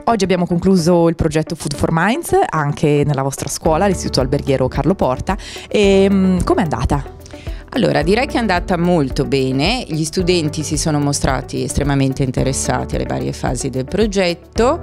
Oggi abbiamo concluso il progetto Food for Minds anche nella vostra scuola, l'Istituto Alberghiero Carlo Porta. E com'è andata? Allora, direi che è andata molto bene, gli studenti si sono mostrati estremamente interessati alle varie fasi del progetto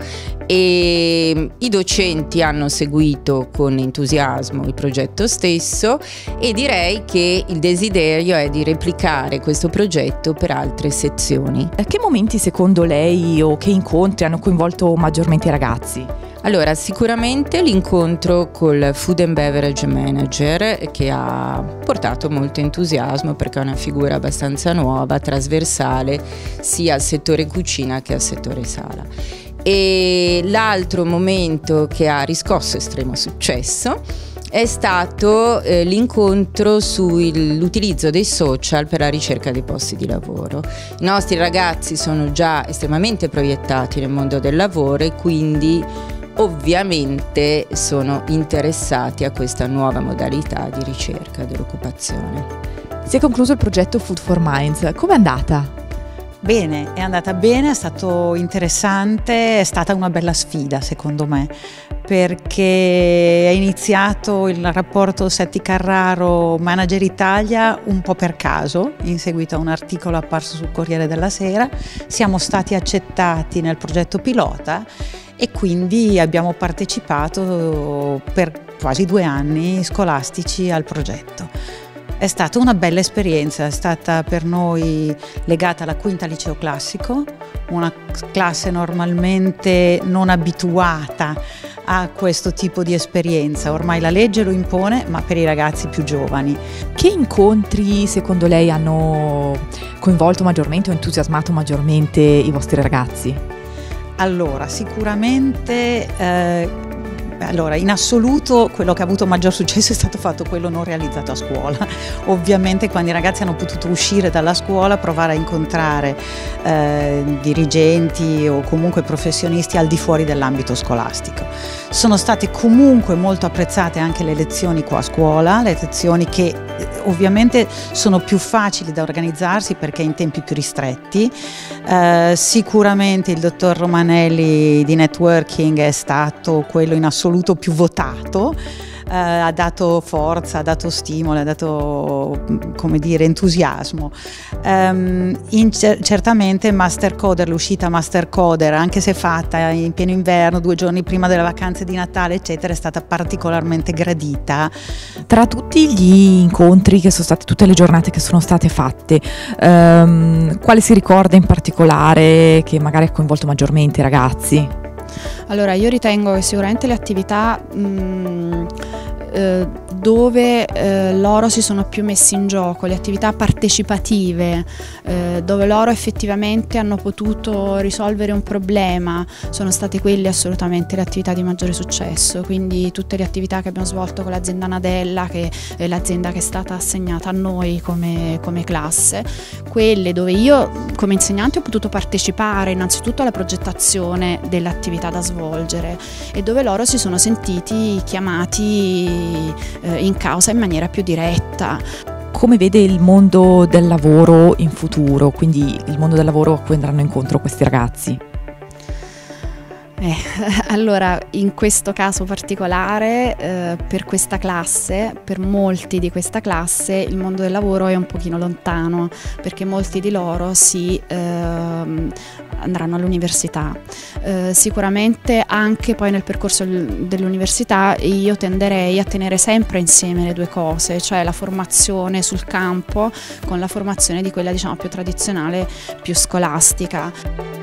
e i docenti hanno seguito con entusiasmo il progetto stesso e direi che il desiderio è di replicare questo progetto per altre sezioni. Che momenti secondo lei o che incontri hanno coinvolto maggiormente i ragazzi? Allora, sicuramente l'incontro col Food and Beverage Manager che ha portato molto entusiasmo perché è una figura abbastanza nuova, trasversale sia al settore cucina che al settore sala. E l'altro momento che ha riscosso estremo successo è stato l'incontro sull'utilizzo dei social per la ricerca dei posti di lavoro. I nostri ragazzi sono già estremamente proiettati nel mondo del lavoro e quindi ovviamente sono interessati a questa nuova modalità di ricerca dell'occupazione. Si è concluso il progetto Food for Minds, com'è andata? Bene, è andata bene, è stato interessante, è stata una bella sfida secondo me, perché è iniziato il rapporto Setti Carraro Manager Italia un po' per caso, in seguito a un articolo apparso sul Corriere della Sera. Siamo stati accettati nel progetto pilota e quindi abbiamo partecipato per quasi 2 anni scolastici al progetto. È stata una bella esperienza, è stata per noi legata alla quinta liceo classico, una classe normalmente non abituata a questo tipo di esperienza. Ormai la legge lo impone, ma per i ragazzi più giovani. Che incontri secondo lei hanno coinvolto maggiormente o entusiasmato maggiormente i vostri ragazzi? Allora, sicuramente in assoluto quello che ha avuto maggior successo è stato fatto quello non realizzato a scuola. Ovviamente quando i ragazzi hanno potuto uscire dalla scuola, provare a incontrare dirigenti o comunque professionisti al di fuori dell'ambito scolastico. Sono state comunque molto apprezzate anche le lezioni qua a scuola, le lezioni che ovviamente sono più facili da organizzarsi perché in tempi più ristretti. Sicuramente il dottor Romanelli di networking è stato quello in assoluto più votato, ha dato forza, ha dato stimolo, ha dato, come dire, entusiasmo. Certamente Master Coder, l'uscita Master Coder, anche se fatta in pieno inverno, 2 giorni prima delle vacanze di Natale eccetera, è stata particolarmente gradita. Tra tutti gli incontri che sono stati, tutte le giornate che sono state fatte, quale si ricorda in particolare che magari ha coinvolto maggiormente i ragazzi? Allora, io ritengo che sicuramente le attività dove loro si sono più messi in gioco, le attività partecipative, dove loro effettivamente hanno potuto risolvere un problema, sono state quelle assolutamente le attività di maggiore successo. Quindi tutte le attività che abbiamo svolto con l'azienda Nadella, che è l'azienda che è stata assegnata a noi come classe, quelle dove io come insegnante ho potuto partecipare innanzitutto alla progettazione dell'attività da svolgere e dove loro si sono sentiti chiamati in causa in maniera più diretta. Come vede il mondo del lavoro in futuro, quindi il mondo del lavoro a cui andranno incontro questi ragazzi? Allora, in questo caso particolare, per questa classe, per molti di questa classe, il mondo del lavoro è un pochino lontano, perché molti di loro andranno all'università. Sicuramente anche poi nel percorso dell'università io tenderei a tenere sempre insieme le 2 cose, cioè la formazione sul campo con la formazione di quella, diciamo, più tradizionale, più scolastica.